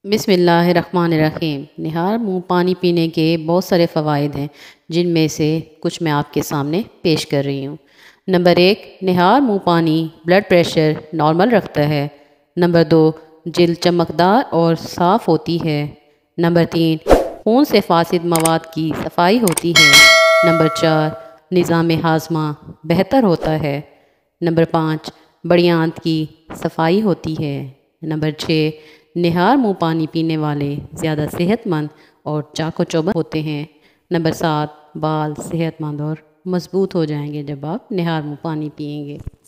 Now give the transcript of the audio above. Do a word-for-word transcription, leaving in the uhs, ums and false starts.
बिस्मिल्लाहिर्रहमानिर्रहीम। निहार मुँह पानी पीने के बहुत सारे फ़वाइद हैं, जिनमें से कुछ मैं आपके सामने पेश कर रही हूँ। नंबर एक, निहार मुँह पानी ब्लड प्रेशर नॉर्मल रखता है। नंबर दो, जिल्द चमकदार और साफ़ होती है। नंबर तीन, खून से फासिद मवाद की सफाई होती है। नंबर चार, निज़ाम हाज़मा बेहतर होता है। नंबर पाँच, बड़ी आंत की सफाई होती है। नंबर छः, निहार मुँह पानी पीने वाले ज़्यादा सेहतमंद और चाको चौबंद होते हैं। नंबर सात, बाल सेहतमंद और मज़बूत हो जाएंगे जब आप निहार मुँह पानी पिएंगे।